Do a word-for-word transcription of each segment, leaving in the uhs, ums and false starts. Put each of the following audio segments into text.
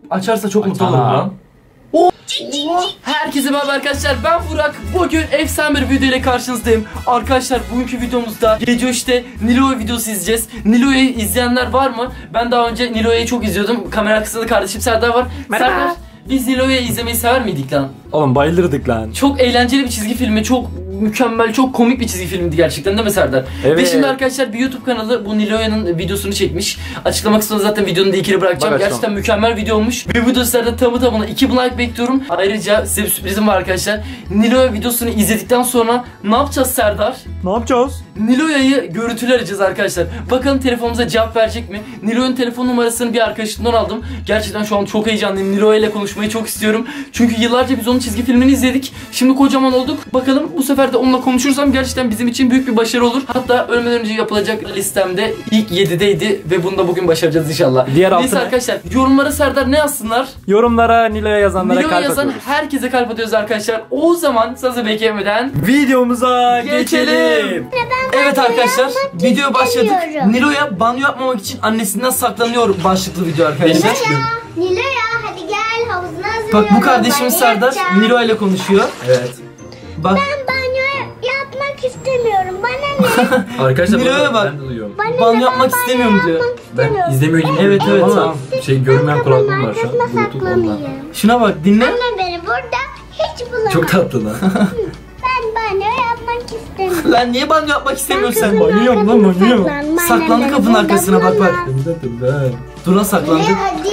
Açarsa çok mutlu olurum lan. Oh. Herkese merhaba arkadaşlar, ben Burak. Bugün efsane bir video ile karşınızdayım. Arkadaşlar bugünkü videomuzda gece işte Nilo'yu videosu izleyeceğiz. Nilo'yu izleyenler var mı? Ben daha önce Nilo'yu çok izliyordum. Kamera arkasında kardeşim Serdar var. Merhaba. Serdar, biz Nilo'yu izlemeyi sever miydik lan? Oğlum bayılırdık lan. Çok eğlenceli bir çizgi filmi, çok mükemmel, çok komik bir çizgi filmdi gerçekten, değil mi Serdar? Evet. Ve şimdi arkadaşlar bir YouTube kanalı bu Nilo'nun videosunu çekmiş. Açıklama kısmında zaten videonun linkini bırakacağım. Bak, gerçekten mükemmel video olmuş. Bir video sizlerden tamı tamına iki like bekliyorum. Ayrıca size bir sürprizim var arkadaşlar. Nilo videosunu izledikten sonra ne yapacağız Serdar? Ne yapacağız? Nilo'yu görüntülü arayacağız arkadaşlar. Bakalım telefonumuza cevap verecek mi? Nilo'nun telefon numarasını bir arkadaşımdan aldım. Gerçekten şu an çok heyecanlıyım. Nilo ile konuşmayı çok istiyorum. Çünkü yıllarca biz onun çizgi filmini izledik. Şimdi kocaman olduk. Bakalım bu sefer de onunla konuşursam gerçekten bizim için büyük bir başarı olur. Hatta ölmeden önce yapılacak listemde ilk yedideydi ve bunu da bugün başaracağız inşallah. Diğer Neyse altına... arkadaşlar, yorumlara Serdar ne yazsınlar? Yorumlara Nilo'ya yazanlara Nilo'ya kalp yazan atıyoruz. herkese kalp atıyoruz arkadaşlar. O zaman sözü beklemeden videomuza geçelim. geçelim. Evet arkadaşlar, video başladık. istemiyorum. Nilo'ya banyo yapmamak için annesinden saklanıyor başlıklı video arkadaşlar. Nilo'ya hadi gel, havuzuna hazırlıyorum. Bak bu kardeşimiz Banyo Serdar yapacağım. Nilo ile konuşuyor. Evet. Bak Ben banyo yapmak istemiyorum. Bana ne? Arkadaşlar Nilo'ya bak. ben de duyuyorum. Bana ne? banyo Ben yapmak banyo istemiyorum diyor. yapmak Ben istemiyorum. izlemiyor gibi. Evet, evet, ama tamam. şey görünmeyen Ben kulaklığım kapının var şu an. arkasına Bluetooth ondan. saklamayayım. Şuna bak, dinle. Anne beni burada hiç bulamaz. Çok tatlı lan. Ben banyo yapmak istemiyorum. Lan niye banyo yapmak istemiyorsun sen? kapının banyo yap lan, arkasına banyo yap. saklanmam. Annem Saklandı beni kapının burada arkasına, bak, bak. bulamaz. Dur lan, saklandı. Nilo'ya hadi.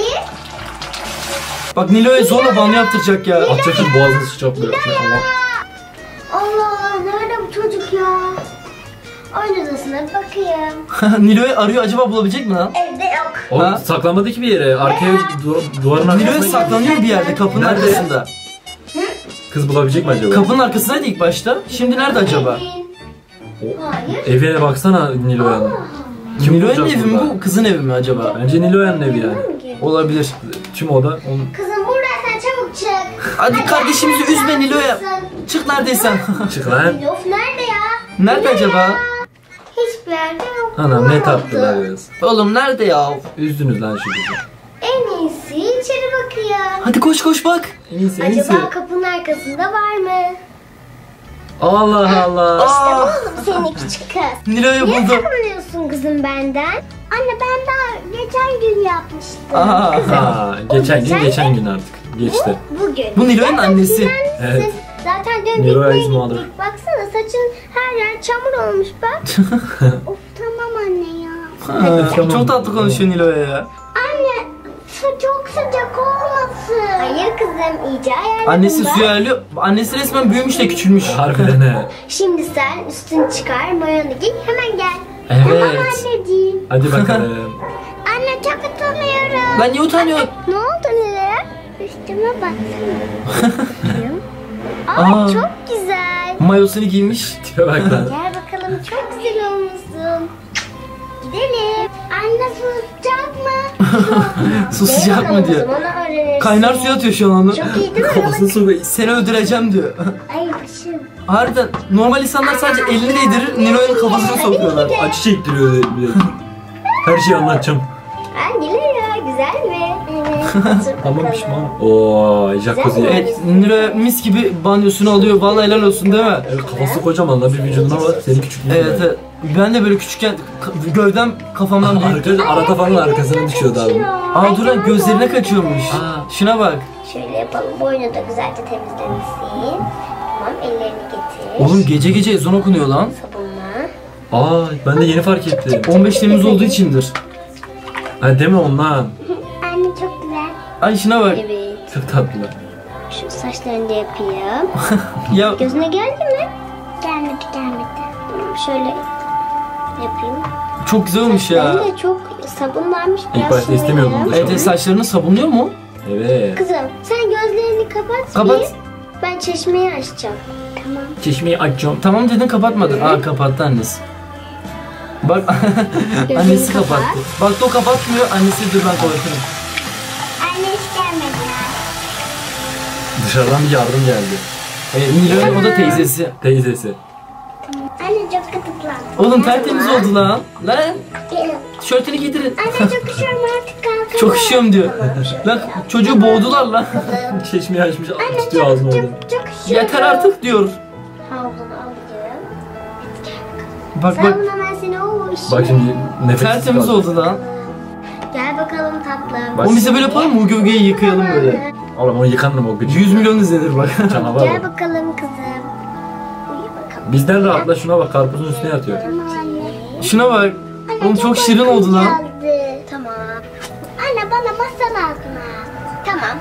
Bak Nilo'ya zorla banyo yaptıracak ya. Açacağım boğazını sıçraplıyor. Allah Allah, nerede bu çocuk ya? Oyun odasına bir bakayım. Nilo'yu arıyor, acaba bulabilecek mi lan? Evde yok. O Ha? saklanmadı ki bir yere. Arkaya du duvarın arkasına. Nilo'ya saklanıyor bir yerde, kapının Nerede? arkasında. Kız bulabilecek mi acaba? Kapının arkasındaydı ilk başta. Şimdi nerede acaba? Hayır. Evine baksana Nilo'ya. Kim Nilo'nun bulacak evi mi burada? bu? Kızın evi mi acaba? Bence Nilo'yanın evi yani. Olabilir. Tüm oda onun. Kızım buradan çabuk çık. Hadi kardeşimizi üzme Nilo'ya. Çık neredeysen. Çık lan. Of nerede ya? Nerede acaba? Hiçbir yerde yok. Anam ne tatlılar yaz. Oğlum nerede ya? Üzdünüz lan şu kızı. En iyisi içeri bakayım. Hadi koş koş bak. En iyisi en iyisi. Acaba kapının arkasında var mı? Allah Allah. Aa, Oğlum seni küçük kız. Nilo'yu Niye buldum. saklanıyorsun kızım benden? Anne ben daha geçen gün yapmıştım. Aa. Ha, geçen gün geçen gün artık. Geçti. Bugün. Bu Nilo'nun annesi. Evet. Zaten dün Nero pikniğe is mother. gittik. Baksana saçın her yer çamur olmuş bak. Of tamam anne ya. Ha, Tamam. Çok tatlı konuşuyor Nilo'ya ya. Anne su çok sıcak olmasın. Hayır kızım iyice ayarladım Annesi bak. suya ayarlıyor. Annesi resmen büyümüş de küçülmüş. Harbiden he. Şimdi sen üstünü çıkar, mayonu giy, hemen gel. Evet. Tamam anneciğim. Hadi bakalım. Anne çok utanıyorum. Ben niye utanıyorsun? Ne oldu Nilay? Üstüme baksana. Aa, Aa. çok güzel. Mayosunu giymiş. Tipe bak lan. Gel bakalım, çok güzel olmuşsun. Gidelim. Anne su sıcak mı? Su sıcak mı diyor. Kaynar suya atıyor şu an onu. Çok iyi değil mi? Kafasını sokuyor. Seni öldüreceğim diyor. Ay başım. Harbiden normal insanlar sadece elini değdirir, Nilo'nun kafasını sokuyorlar. Acı çektiriyor bir de. Her şeyi anlatacağım. Aa, Nilay güzel mi? Evet. Dur Tamam bakalım. pişman. Ooo jacuzzi. Güzel mi? Evet, Nilo mis gibi banyosunu alıyor. Vallahi helal olsun değil mi? Evet, kafası kocaman lan, bir vücuduna var. Senin küçük değil Evet, evet. Ben de böyle küçükken ka- gövdem kafamdan büyük. Arkadaş arada falan arkasına düşüyordu abi. Aa dur lan, gözlerine kaçıyormuş. Aa. Şuna bak. Şöyle yapalım. Boynu da güzelce temizlensin. Tamam, ellerini getir. Oğlum gece gece ezan okunuyor lan. Sabunla. Aa ben de yeni fark ettim. on beş Temmuz olduğu içindir. Ha deme ondan. Anne çok güzel. Ay şuna bak. Evet. Çok tatlı. Şu saçlarını da yapayım. Ya Gözüne geldi mi? Gelmedi gelmedi. Şöyle yapayım. çok güzel olmuş ya. Ben de çok sabunlanmış. İlk biraz başta şimdi istemiyordum ya. bunu. Evet, saçlarını sabunluyor mu? Evet. Kızım sen gözlerini kapat. Kapat. Bir. Ben çeşmeyi açacağım. Tamam. Çeşmeyi açacağım. Tamam dedin, kapatmadın. Aa kapattı annesi. Bak annesi kapat. kapattı. Bak o kapatmıyor, annesi dur ben kapatırım. Anne hiç gelmedi ya. Dışarıdan bir yardım geldi. Evet, Nilo'nun o da teyzesi. Teyzesi. Anne çok gıdıklandı. Oğlum tertemiz oldu lan. Lan Gelin. tişörtünü giydirin. Anne çok üşüyorum artık kalk. Çok üşüyorum diyor. Lan çocuğu boğdular lan. Çeşmeyi açmış Anne tutuyor çok ağzını çok oradan. çok üşüyorum. Yeter artık diyor. Havlunu alıyorum. Bak Sen bak buna ben seni o Bak şimdi nefes tertemiz oldu lan. Gel bakalım tatlım. Bak- Oğlum bize böyle yapalım mı? Uge Uge'yi yıkayalım böyle. Oğlum onu yıkanır o gıcık. yüz milyon izlenir bak. Canavar Gel o. bakalım kızım. Uyu bakalım. Bizden rahatla şuna bak karpuzun üstüne yatıyor. Tamam anne. Şuna bak. Anne, Oğlum çok şirin uykum oldu lan. geldi. Tamam. Anne bana masal altına. Tamam.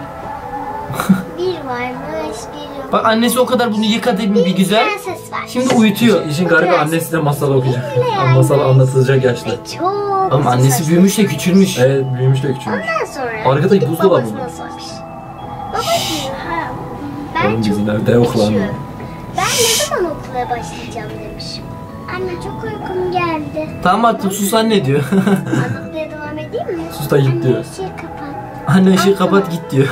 Bir varmış, bir yok. Bak annesi o kadar bunu yıkadı bir güzel. Prenses var. Şimdi uyutuyor. İşin, işin garibi annesi de masal okuyacak. Öyle yani. Masal anlatılacak yaşta. Ve çok Oğlum annesi büyümüş de küçülmüş. Evet büyümüş de küçülmüş. Ondan sonra Arkada gidip buzdolabı babasına mı? sormuş. Babacığım ha. Ben Oğlum çok bizim evde yok lan. üşüyorum. Ben ne zaman okula başlayacağım demiş. Anne çok uykum geldi. Tamam artık sus anne diyor. Anlatmaya devam edeyim mi? Sus da git diyor. Anne ışığı kapat. Anne ışığı kapat git diyor.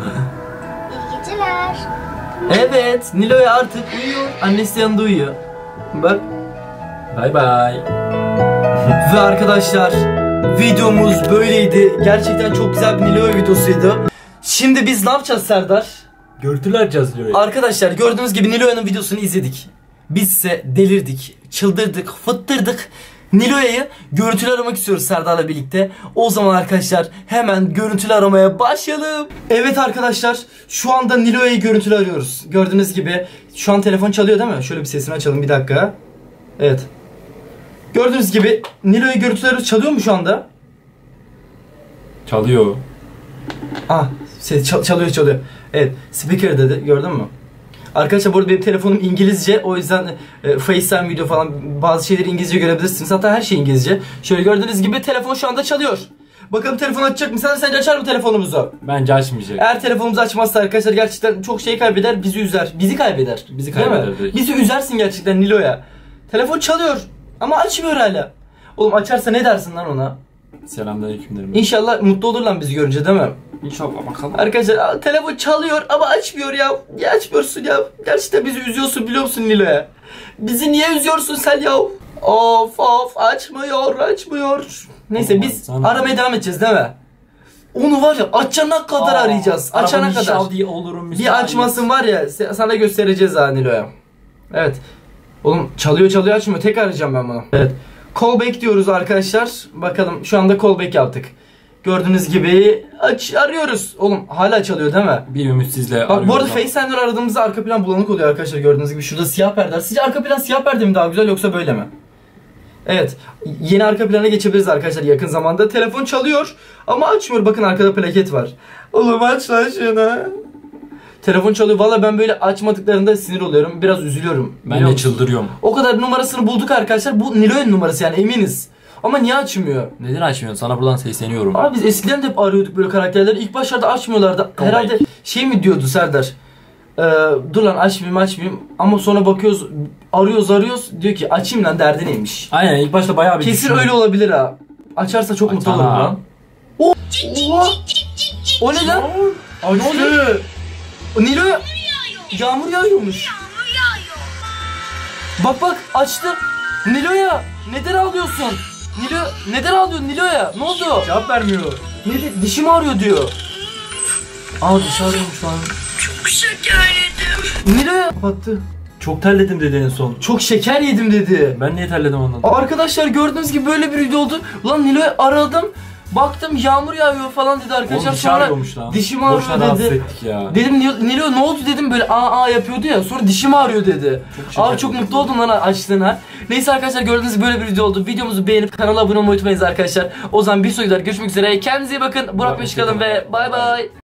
İyi geceler. Evet, Nilo'ya artık uyuyor. Annesi yanında uyuyor. Bak. Bay bay. Ve arkadaşlar videomuz böyleydi. Gerçekten çok güzel bir Nilo'ya videosuydu. Şimdi biz ne yapacağız Serdar? Görüntüler açacağız diyor. Arkadaşlar gördüğünüz gibi Nilo'yanın videosunu izledik. Biz ise delirdik, çıldırdık, fıttırdık. Nilo'ya'yı görüntülü aramak istiyoruz Serdar'la birlikte. O zaman arkadaşlar hemen görüntülü aramaya başlayalım. Evet arkadaşlar şu anda Nilo'ya'yı görüntülü arıyoruz. Gördüğünüz gibi şu an telefon çalıyor değil mi? Şöyle bir sesini açalım bir dakika. Evet. Gördüğünüz gibi Nilo'ya'yı görüntülü arıyoruz. Çalıyor mu şu anda? Çalıyor. Ah ses çal- çalıyor çalıyor. Evet speaker dedi gördün mü? Arkadaşlar bu arada benim telefonum İngilizce o yüzden e, FaceTime video falan bazı şeyleri İngilizce görebilirsiniz. Hatta her şey İngilizce. Şöyle gördüğünüz gibi telefon şu anda çalıyor. Bakalım telefon açacak mı? Sen sence açar mı telefonumuzu? Bence açmayacak. Eğer telefonumuzu açmazsa arkadaşlar gerçekten çok şey kaybeder, bizi üzer. Bizi kaybeder. Bizi Değil mi? kaybeder direkt. Bizi üzersin gerçekten Nilo'ya. Telefon çalıyor ama açmıyor hala. Oğlum açarsa ne dersin lan ona? Selamünaleyküm derim. İnşallah mutlu olur lan bizi görünce değil mi? İnşallah bakalım. Arkadaşlar a, telefon çalıyor ama açmıyor ya. Niye açmıyorsun ya? Gerçekten bizi üzüyorsun biliyor musun Nilo'ya? Bizi niye üzüyorsun sen ya? Of of açmıyor açmıyor. Neyse Olmaz, biz sana- aramaya devam edeceğiz değil mi? Onu var ya açana kadar arayacağız. Açana kadar. diye olurum. Bir açmasın var ya se- sana göstereceğiz ha Nilo'ya. Evet. Oğlum çalıyor çalıyor açmıyor. Tek arayacağım ben bunu. Evet. Callback diyoruz arkadaşlar. Bakalım şu anda callback yaptık. Gördüğünüz gibi aç arıyoruz. Oğlum hala çalıyor değil mi? Bir ümitsizle Bak bu arada FaceTime'den aradığımızda arka plan bulanık oluyor arkadaşlar gördüğünüz gibi. Şurada siyah perde var. Sizce arka plan siyah perde mi daha güzel yoksa böyle mi? Evet. Yeni arka plana geçebiliriz arkadaşlar yakın zamanda. Telefon çalıyor ama açmıyor. Bakın arkada plaket var. Oğlum aç lan şunu. Telefon çalıyor. Valla ben böyle açmadıklarında sinir oluyorum. Biraz üzülüyorum. Ben Biliyor de musun? çıldırıyorum. O kadar numarasını bulduk arkadaşlar. Bu Nilo'nun numarası yani eminiz. Ama niye açmıyor? Neden açmıyorsun? Sana buradan sesleniyorum. Abi biz eskiden de hep arıyorduk böyle karakterleri. İlk başlarda açmıyorlardı. Comeback. Herhalde şey mi diyordu Serdar? Ee, dur lan açmayayım açmayayım. Ama sonra bakıyoruz arıyoruz arıyoruz. Diyor ki açayım lan derdi neymiş. Aynen ilk başta bayağı bir Kesin düşündüm. öyle olabilir ha. Açarsa çok mutlu Açana. olurum lan. O, Oha. O ne lan? Ne oluyor? Nilo yağmur yağıyormuş. Bak bak açtı. Nilo'ya neden ağlıyorsun? Nilo neden ağlıyorsun Nilo'ya? Ne oldu? Cevap vermiyor. Ne de, dişim ağrıyor diyor. Aa diş ağrıyormuş lan. Çok şeker yedim. Nilo'ya kapattı. Çok terledim dedi en son. Çok şeker yedim dedi. Ben niye terledim ondan? Arkadaşlar gördüğünüz gibi böyle bir video oldu. Ulan Nilo'yu aradım. Baktım yağmur yağıyor falan dedi arkadaşlar. Oğlum diş Sonra ağrıyormuş lan. dişim ağrıyor Boşuna rahatsız dedi. ettik ya. Dedim Nil- Nilo ne oldu dedim böyle aa aa yapıyordu ya sonra dişim ağrıyor dedi. Çok şeker Abi çok yedim. mutlu oldum lan açtığına. Neyse arkadaşlar gördüğünüz gibi böyle bir video oldu. Videomuzu beğenip kanala abone olmayı unutmayınız arkadaşlar. O zaman bir sonraki videoda görüşmek üzere. Kendinize iyi bakın. Burak Beşikalın ve bay bay.